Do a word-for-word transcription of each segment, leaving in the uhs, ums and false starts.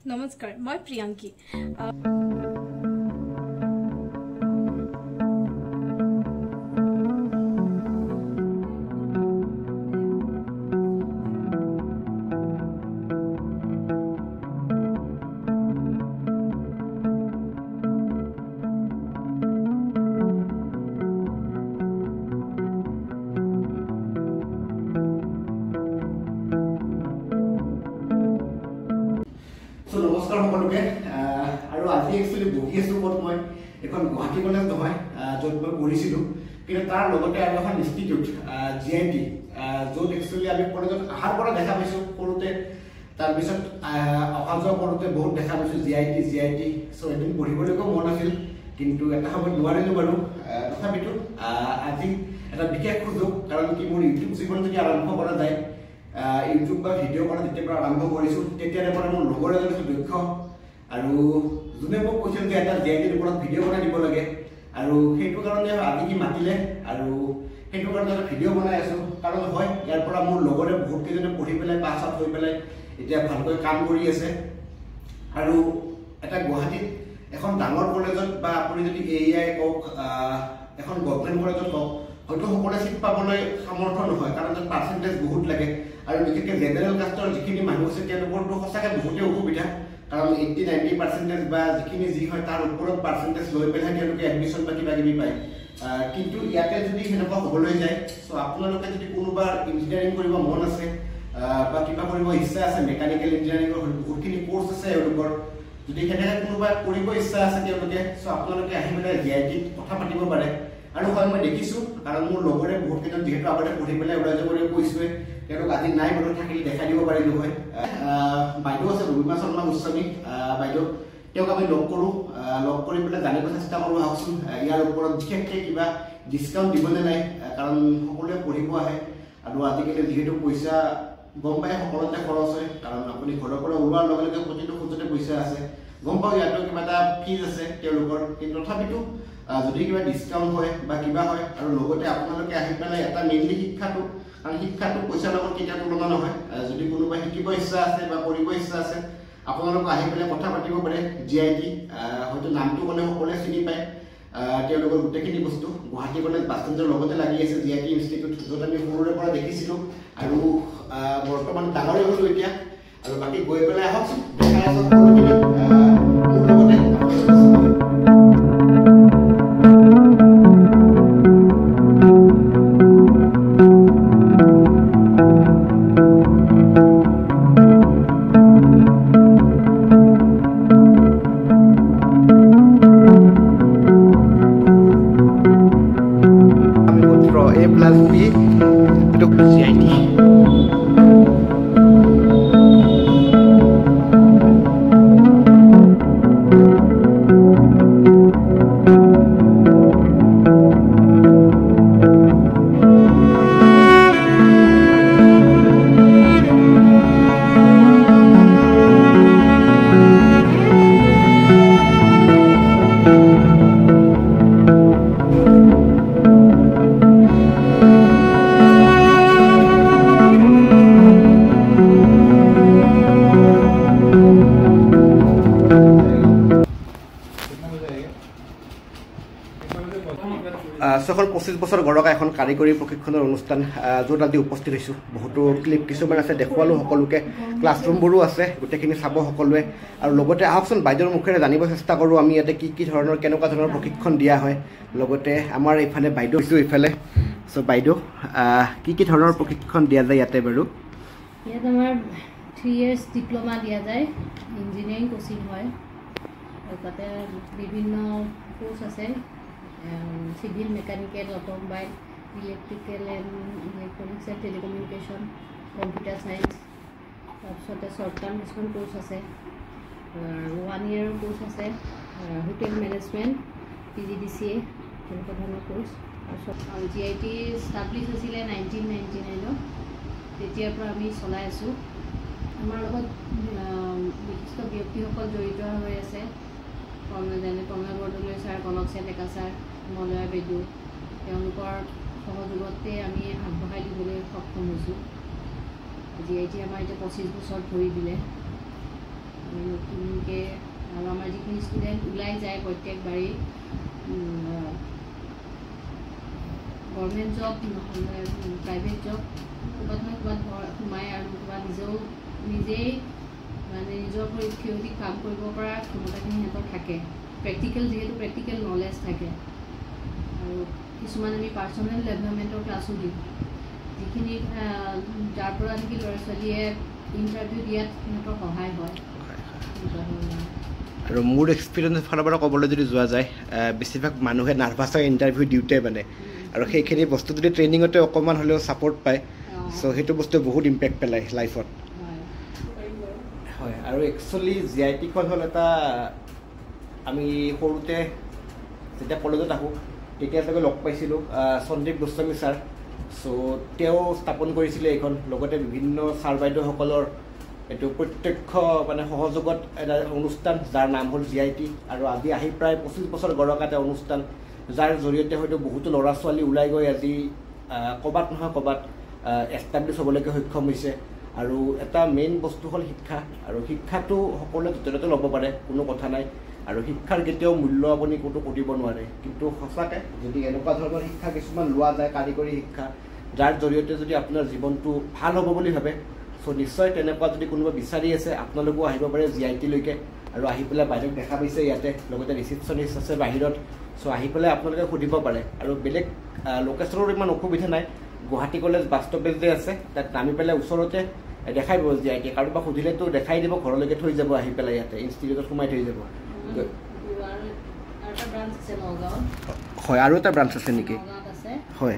নমস্কাৰ মই প্ৰিয়াংকি নমস্কাৰ সকলোকে আৰু আজি একচুৱেলি বহি আছো ক'ত মই এখন গুৱাহাটী কলেজ নহয় য'ত মই পঢ়িছিলোঁ কিন্তু তাৰ লগতে আৰু এখন ইনষ্টিটিউট জি আই টি য'ত একচুৱেলি আমি কলেজত অহাৰ পৰা দেখা পাইছোঁ সৰুতে তাৰপিছত অহা যোৱা কৰোঁতে বহুত দেখা পাইছোঁ G I T G I T চ' এদিন পঢ়িবলৈকো মন আছিল কিন্তু এটা সময়ত নোৱাৰিলোঁ বাৰু তথাপিতো আজি এটা বিশেষ সুযোগ কাৰণ কি মোৰ ইউটিউব জীৱন যদি আৰম্ভ কৰা যায় ইউটিউব বা ভিডিঅ' কৰা যেতিয়াৰ পৰা আৰম্ভ কৰিছোঁ তেতিয়াৰে পৰা মোৰ লগৰ এজন আছে দক্ষ আৰু যোনে মোক কৈছিল যে এটা জি আই টিৰ ওপৰত ভিডিঅ' বনাই দিব লাগে আৰু সেইটো কাৰণে আজি কি মাতিলে আৰু সেইটো কাৰণে এটা ভিডিঅ' বনাই আছোঁ কাৰণ হয় ইয়াৰ পৰা মোৰ লগৰে বহুত কেইজনে পঢ়ি পেলাই পাছ আউট হৈ পেলাই এতিয়া ভালকৈ কাম কৰি আছে আৰু এটা গুৱাহাটীত এখন ডাঙৰ কলেজত বা আপুনি যদি এ আই কওক এখন গভৰ্ণমেণ্ট কলেজত কওক হয়তো সকলোৱে চিট পাবলৈ সামৰ্থ্য নহয় কাৰণ তাত পাৰ্চেণ্টেজ বহুত লাগে আৰু বিশেষকৈ জেনেৰেল কাষ্টৰ যিখিনি মানুহ আছে তেওঁলোকৰতো সঁচাকৈ বহুতেই অসুবিধা কাৰণ এইট্টি নাইণ্টি পাৰ্চেণ্টেজ বা যিখিনি যি হয় তাৰ ওপৰত পাৰ্চেণ্টেজ লৈ পেলাই তেওঁলোকে এডমিশ্যন বা কিবা কিবি পায় কিন্তু ইয়াতে যদি সেনেকুৱা হ'বলৈ যায় চ' আপোনালোকে যদি কোনোবা ইঞ্জিনিয়াৰিং কৰিব মন আছে বা কিবা কৰিব ইচ্ছা আছে মেকানিকেল ইঞ্জিনিয়াৰিঙৰ বহুতখিনি কোৰ্চ আছে এওঁলোকৰ যদি সেনেকৈ কোনোবা কৰিব ইচ্ছা আছে তেওঁলোকে চ' আপোনালোকে আহি পেলাই জি আই টিত কথা পাতিব পাৰে আৰু হয় মই দেখিছোঁ কাৰণ মোৰ লগৰে বহুত কেইজন যিহেতু আগতে পঢ়ি পেলাই ওলাই যাবলৈ কৈছোৱে তেওঁলোক আজি নাই বাৰু থাকিলে দেখাই দিব পাৰিলোঁ হয় বাইদেউ আছে ৰবিমা শৰ্মা গোস্বামী বাইদেউ তেওঁক আমি লগ কৰোঁ লগ কৰি পেলাই জানিব চেষ্টা কৰোঁ আহকচোন ইয়াৰ ওপৰত বিশেষকৈ কিবা ডিছকাউণ্ট দিবনে নাই কাৰণ সকলোৱে পঢ়িব আহে আৰু আজিকালি যিহেতু পইচা গম পায় সকলোতে খৰচ হয় কাৰণ আপুনি ঘৰৰ পৰা ওলোৱাৰ লগে লগে প্ৰতিটো খোজতে পইচা আছে গম পাওঁ ইয়াতো কিবা এটা ফিজ আছে তেওঁলোকৰ কিন্তু তথাপিতো যদি কিবা ডিছকাউণ্ট হয় বা কিবা হয় আৰু লগতে আপোনালোকে আহি পেলাই এটা মেইনলি শিক্ষাটো কাৰণ শিক্ষাটো পইচাৰ লগত কেতিয়া তুলনা নহয় যদি কোনোবাই শিকিব ইচ্ছা আছে বা কৰিব ইচ্ছা আছে আপোনালোকে আহি পেলাই কথা পাতিব পাৰে জি আই টি হয়তো নামটো ক'লে সকলোৱে চিনি পায় তেওঁলোকৰ গোটেইখিনি বস্তু গুৱাহাটী কলেজ বাছ ষ্টেণ্ডৰ লগতে লাগি আছে জি আই টি ইনষ্টিটিউট য'ত আমি সৰুৰে পৰা দেখিছিলোঁ আৰু বৰ্তমান ডাঙৰে হ'লোঁ এতিয়া আৰু বাকী গৈ পেলাই আহকচোন দেখাই আছোঁ সকলোখিনি মোৰ লগতে A plus B itu G I T. ছখন পঁচিছ বছৰ গৰকা এখন কাৰিকৰী প্ৰশিক্ষণৰ অনুষ্ঠান য'ত আজি উপস্থিত হৈছোঁ বহুতো ক্লিপ কিছুমান আছে দেখুৱালোঁ সকলোকে ক্লাছৰুমবোৰো আছে গোটেইখিনি চাব সকলোৱে আৰু লগতে আহকচোন বাইদেউৰ মুখেৰে জানিব চেষ্টা কৰোঁ আমি ইয়াতে কি কি ধৰণৰ কেনেকুৱা ধৰণৰ প্ৰশিক্ষণ দিয়া হয় লগতে আমাৰ এইফালে বাইদেউ হৈছোঁ এইফালে চ' বাইদেউ কি কি ধৰণৰ প্ৰশিক্ষণ দিয়া যায় ইয়াতে বাৰু ইয়াত আমাৰ থ্ৰী ইয়াৰ্ছ ডিপ্ল'মা দিয়া যায় ইঞ্জিনিয়াৰিং কোচিং হয় আৰু তাতে বিভিন্ন কোৰ্চ আছে civil, mechanical, automobile, electrical and electronics and telecommunication, computer science, তাৰপিছতে short term কিছুমান কোৰ্চ আছে ওৱান ইয়েৰ কোৰ্চ আছে hotel management P G D C A তেনেকুৱা ধৰণৰ কোৰ্চ তাৰপিছত জি আই টি ষ্টাব্লিছ হৈছিলে নাইনটিন নাইণ্টি নাইনত তেতিয়াৰ পৰা আমি চলাই আছোঁ আমাৰ লগত বিশিষ্ট ব্যক্তিসকল জড়িত হৈ আছে যেনে তন্ময় বৰদলৈ ছাৰ কনক ডেকা ছাৰ মলয়া বেদু তেওঁলোকৰ সহযোগতে আমি আগবঢ়াই দিবলৈ সক্ষম হৈছোঁ জি আই টি আমাৰ এতিয়া পঁচিছ বছৰ ধৰি দিলে নতুনকৈ আৰু আমাৰ যিখিনি ষ্টুডেণ্ট ওলাই যায় প্ৰত্যেকবাৰেই গভৰ্ণমেণ্ট জব নহ'লে প্ৰাইভেট জব ক'ৰবাত নহয় ক'ৰবাত সোমাই আৰু ক'ৰবাত নিজেও নিজেই মানে নিজৰ ভৰিত থিয় দি কাম কৰিব পৰা ক্ষমতাখিনি সিহঁতৰ থাকে প্ৰেক্টিকেল যিহেতু প্ৰেক্টিকেল নলেজ থাকে আৰু কিছুমান আমি পাৰ্চনেল ডেভেলপমেণ্টৰ ক্লাছো দিওঁ যিখিনি যাৰ পৰা নেকি ল'ৰা ছোৱালীয়ে ইণ্টাৰভিউ দিয়াত সিহঁতৰ সহায় হয় আৰু মোৰ এক্সপিৰিয়েঞ্চৰ ফালৰ পৰা ক'বলৈ যদি যোৱা যায় বেছিভাগ মানুহে নাৰ্ভাছ হয় ইণ্টাৰভিউ দিওঁতে মানে আৰু সেইখিনি বস্তু যদি ট্ৰেইনিঙতে অকণমান হ'লেও ছাপৰ্ট পায় চ' সেইটো বস্তুৱে বহুত ইম্পেক্ট পেলায় লাইফত হয় আৰু একচুৱেলি জি আই টিখন হ'ল এটা আমি সৰুতে যেতিয়া কলেজত আহোঁ তেতিয়া চাগে লগ পাইছিলোঁ সন্দীপ গোস্বামী ছাৰ চ' তেওঁ স্থাপন কৰিছিলে এইখন লগতে বিভিন্ন ছাৰ বাইদেউসকলৰ এইটো প্ৰত্যক্ষ মানে সহযোগত এটা অনুষ্ঠান যাৰ নাম হ'ল জি আই টি আৰু আজি আহি প্ৰায় পঁচিছ বছৰ গড়কা এটা অনুষ্ঠান যাৰ জৰিয়তে হয়তো বহুতো ল'ৰা ছোৱালী ওলাই গৈ আজি ক'ৰবাত নহয় ক'ৰবাত এষ্টাব্লিছ হ'বলৈকে সক্ষম হৈছে আৰু এটা মেইন বস্তু হ'ল শিক্ষা আৰু শিক্ষাটো সকলোৱে য'তে ত'তে ল'ব পাৰে কোনো কথা নাই আৰু শিক্ষাৰ কেতিয়াও মূল্য আপুনি ক'তো কৰিব নোৱাৰে কিন্তু সঁচাকৈ যদি এনেকুৱা ধৰণৰ শিক্ষা কিছুমান লোৱা যায় কাৰিকৰী শিক্ষা যাৰ জৰিয়তে যদি আপোনাৰ জীৱনটো ভাল হ'ব বুলি ভাবে চ' নিশ্চয় তেনেকুৱা যদি কোনোবা বিচাৰি আছে আপোনালোকেও আহিব পাৰে জি আই টিলৈকে আৰু আহি পেলাই বাইদেউক দেখা পাইছে ইয়াতে লগতে ৰিচিপশ্যনিষ্ট আছে বাহিৰত চ' আহি পেলাই আপোনালোকে সুধিব পাৰে আৰু বেলেগ লোকেশ্যনৰ ইমান অসুবিধা নাই গুৱাহাটী কলেজ বাছ ষ্টপেজ যে আছে তাত নামি পেলাই ওচৰতে দেখাই দিব জি আই টি কাৰোবাক সুধিলেতো দেখাই দিব ঘৰলৈকে থৈ যাব আহি পেলাই ইয়াতে ইনষ্টিটিউটত সোমাই থৈ যাব হয় আৰু এটা ব্ৰাঞ্চ আছে নেকি হয়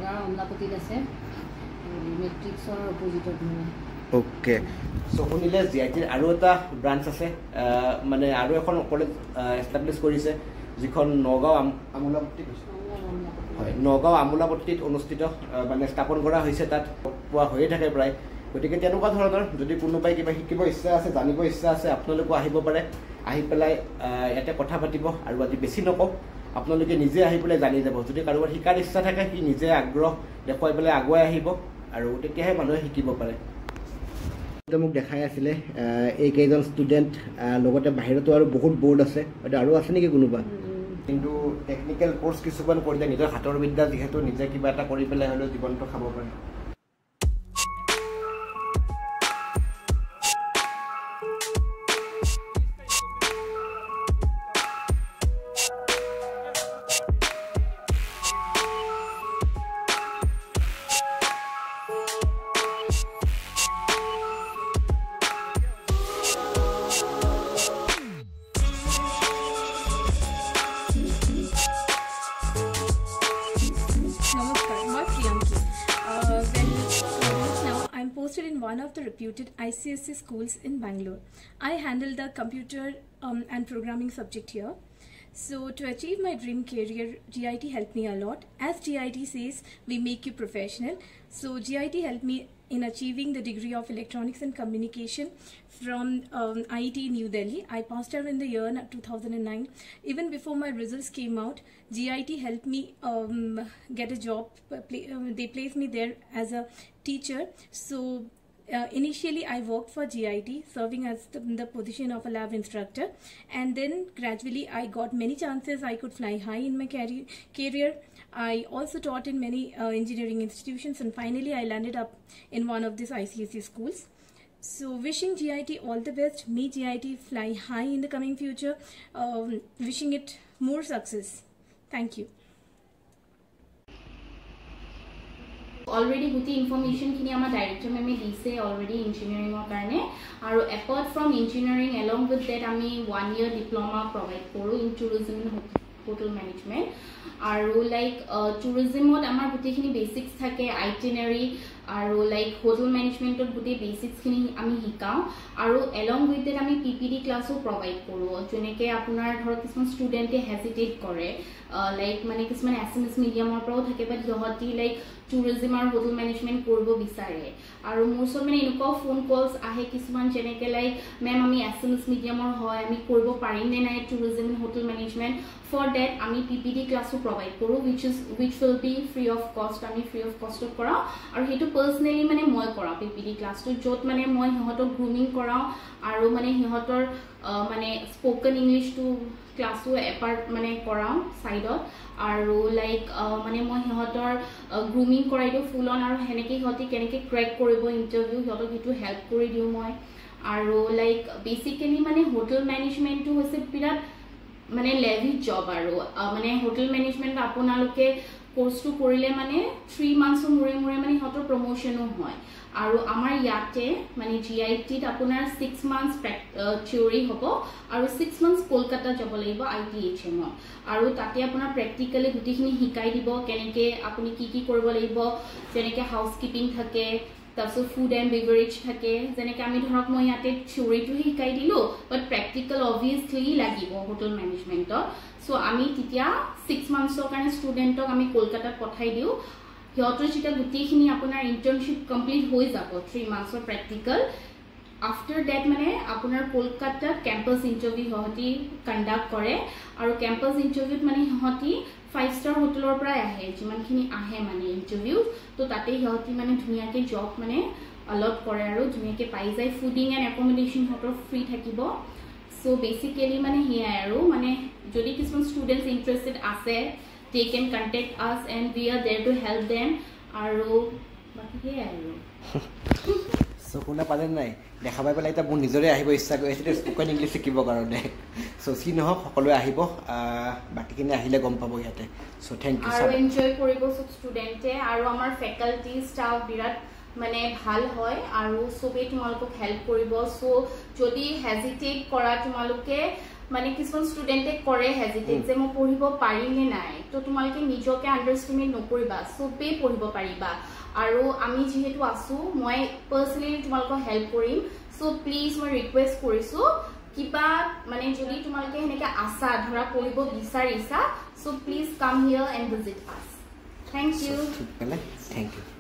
অ'কে চ' শুনিলে জি আই টিৰ আৰু এটা ব্ৰাঞ্চ আছে মানে আৰু এখন কলেজ এষ্টাব্লিছ কৰিছে যিখন নগাঁও আমোলাপট্টিত হয় নগাঁও আমোলাপট্টিত অনুষ্ঠিত মানে স্থাপন কৰা হৈছে তাত পোৱা হৈয়ে থাকে প্ৰায় গতিকে তেনেকুৱা ধৰণৰ যদি কোনোবাই কিবা শিকিব ইচ্ছা আছে জানিব ইচ্ছা আছে আপোনালোকো আহিব পাৰে আহি পেলাই ইয়াতে কথা পাতিব আৰু আজি বেছি নকওঁ আপোনালোকে নিজে আহি পেলাই জানি যাব যদি কাৰোবাৰ শিকাৰ ইচ্ছা থাকে সি নিজে আগ্ৰহ দেখুৱাই পেলাই আগুৱাই আহিব আৰু তেতিয়াহে মানুহে শিকিব পাৰে মোক দেখাই আছিলে এইকেইজন ষ্টুডেণ্ট লগতে বাহিৰতো আৰু বহুত বৰ্ড আছে আৰু আছে নেকি কোনোবা কিন্তু টেকনিকেল কোৰ্চ কিছুমান কৰিলে নিজৰ হাতৰ বিদ্যা যিহেতু নিজে কিবা এটা কৰি পেলাই হ'লেও জীৱনটো খাব পাৰে In one of the reputed I C S E schools in Bangalore. I handle the computer um, and programming subject here. So to achieve my dream career, G I T helped me a lot. As G I T says, we make you professional. So G I T helped me in achieving the degree of Electronics and Communication from um, I I T New Delhi. I passed out in the year two thousand nine. Even before my results came out, G I T helped me um, get a job. Play, uh, they placed me there as a teacher. So uh, initially I worked for G I T serving as the, the position of a lab instructor, and then gradually I got many chances. I could fly high in my career. career. I also taught in many uh, engineering institutions, and finally I landed up in one of these I C S E schools. So wishing G I T all the best. May G I T fly high in the coming future. Um, wishing it more success. Thank you. Already guti information kini ama director meme dise already engineering or karne aru apart from engineering along with that ami one year diploma provide koru in tourism and hotel management aru like uh, tourism ot amar guti kini basics thake itinerary aru like hotel management ot guti basics kini ami hikao aru along with that ami P P D class o provide koru joneke apunar dhor kisman student e hesitate kore uh, like mane kisman S M S medium or pro thake but johati like tourism or hotel management korbo bisare aru mor so mane enuko phone calls ahe kisman jeneke like ma'am ami S M S medium or hoy ami korbo parim ne nai tourism and hotel management for that ami P P D class o provide koru which is which will be free of cost ami free of cost of kora aru hetu personally মানে মই কৰাওঁ PPD ক্লাছটো, য'ত মানে মই সিহঁতক grooming কৰাওঁ আৰু মানে সিহঁতৰ মানে স্পোকেন ইংলিছটো ক্লাছো এপাৰ্ট মানে কৰাওঁ ছাইডত, আৰু লাইক মানে মই সিহঁতৰ গ্ৰুমিং কৰাই দিওঁ ফুল অন, আৰু সেনেকৈ সিহঁতি কেনেকৈ ক্ৰেক কৰিব ইণ্টাৰভিউ সিহঁতক সেইটো হেল্প কৰি দিওঁ মই। আৰু লাইক বেচিকেলি মানে হোটেল মেনেজমেণ্টটো হৈছে বিৰাট মানে লেভি জব, আৰু মানে হোটেল মেনেজমেণ্ট আপোনালোকে কোৰ্চটো কৰিলে মানে থ্ৰী মান্থছৰ মূৰে মূৰে মানে সিহঁতৰ প্ৰমোশ্যনো হয়। আৰু আমাৰ ইয়াতে মানে জি আই টিত আপোনাৰ ছিক্স মান্থছ থিয়ৰী হ'ব আৰু ছিক্স মান্থছ কলকাতাত যাব লাগিব আই টি এইচ এমত, আৰু তাতে আপোনাৰ প্ৰেক্টিকেলি গোটেইখিনি শিকাই দিব কেনেকৈ আপুনি কি কি কৰিব লাগিব, যেনেকৈ হাউচ কিপিং থাকে, তাৰপিছত ফুড এণ্ড বেভাৰেজ থাকে, যেনেকৈ আমি ধৰক মই ইয়াতে থিয়ৰীটোহে শিকাই দিলোঁ, বাট প্ৰেক্টিকেল অভিয়াছলি লাগিব হোটেল মেনেজমেণ্টত। চ' আমি তেতিয়া ছিক্স মান্থছৰ কাৰণে ষ্টুডেণ্টক আমি কলকাতাত পঠাই দিওঁ। সিহঁতৰ যেতিয়া গোটেইখিনি আপোনাৰ ইণ্টাৰ্ণশ্বিপ কমপ্লিট হৈ যাব থ্ৰী মান্থছৰ প্ৰেক্টিকেল, আফটাৰ ডেট মানে আপোনাৰ কলকাতাত কেম্পাছ ইণ্টাৰভিউ সিহঁতি কণ্ডাক্ট কৰে, আৰু কেম্পাছ ইণ্টাৰভিউত মানে সিহঁতি ফাইভ ষ্টাৰ হোটেলৰ পৰাই আহে, যিমানখিনি আহে মানে ইণ্টাৰভিউ, তো তাতে সিহঁতি মানে ধুনীয়াকৈ জব মানে অলট কৰে আৰু ধুনীয়াকৈ পাই যায়, ফুডিং এণ্ড একমডেশ্যন সিহঁতৰ ফ্ৰী থাকিব। চ' বেচিকেলি মানে সেয়াই আৰু মানে যদি কিছুমান ষ্টুডেণ্টছ ইণ্টাৰেষ্টেড আছে, they can contact us and we are there to help them, আৰু বাকী সেয়াই আৰু চকুনা পালে নাই দেখা পাই পেলাই এতিয়া মোৰ নিজৰে আহিব ইচ্ছা কৰি আছে স্পোকেন ইংলিছ শিকিবৰ কাৰণে। চ' যি নহওক সকলোৱে আহিব, বাকীখিনি আহিলে গম পাব ইয়াতে। So' thank you. আৰু এনজয় কৰিব চব ষ্টুডেণ্টে, আৰু আমাৰ ফেকাল্টি ষ্টাফ বিৰাট মানে ভাল হয়, আৰু চবেই তোমালোকক হেল্প কৰিব। চ' যদি হেজিটেট কৰা তোমালোকে, মানে কিছুমান ষ্টুডেণ্টে কৰে হেজিটেট যে মই পঢ়িব পাৰিম নে নাই, তো তোমালোকে নিজকে আণ্ডাৰষ্টিমেট নকৰিবা, চবেই পঢ়িব পাৰিবা। আৰু আমি যিহেতু আছোঁ, মই পাৰ্চনেলি তোমালোকক হেল্প কৰিম। চ' প্লিজ মই ৰিকুৱেষ্ট কৰিছোঁ, কিবা মানে যদি তোমালোকে সেনেকৈ আছা ধৰা পঢ়িব বিচাৰিছা, so' please come here and visit us. Thank you. Thank U.